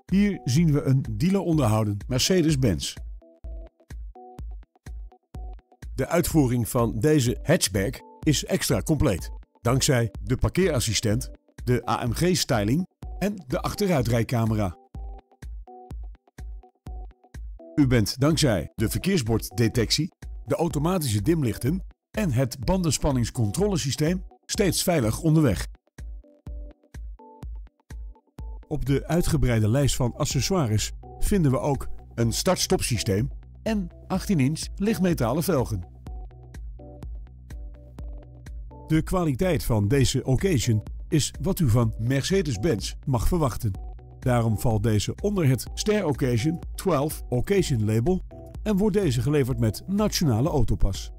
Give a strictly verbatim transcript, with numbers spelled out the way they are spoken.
Hier zien we een dealer onderhouden Mercedes-Benz. De uitvoering van deze hatchback is extra compleet, dankzij de parkeerassistent, de A M G-styling en de achteruitrijcamera. U bent dankzij de verkeersborddetectie, de automatische dimlichten en het bandenspanningscontrolesysteem steeds veilig onderweg. Op de uitgebreide lijst van accessoires vinden we ook een start-stop systeem en achttien inch lichtmetalen velgen. De kwaliteit van deze occasion is wat u van Mercedes-Benz mag verwachten. Daarom valt deze onder het Ster Occasion twaalf Occasion label en wordt deze geleverd met Nationale Autopas.